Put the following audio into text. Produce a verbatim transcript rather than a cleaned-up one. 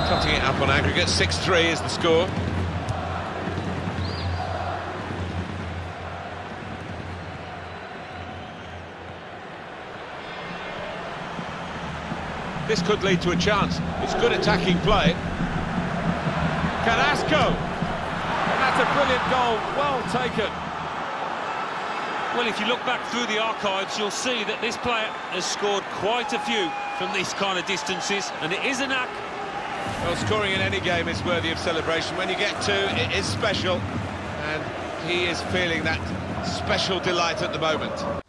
Cutting it up on aggregate, six three is the score. This could lead to a chance. It's good attacking play. Carrasco! And that's a brilliant goal, well taken. Well, if you look back through the archives, you'll see that this player has scored quite a few from these kind of distances, and it is a knack. Well, scoring in any game is worthy of celebration. When you get two, it is special, and he is feeling that special delight at the moment.